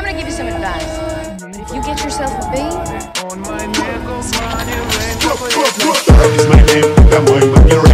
I'm gonna give you some advice. If you get yourself a bean, Is my name,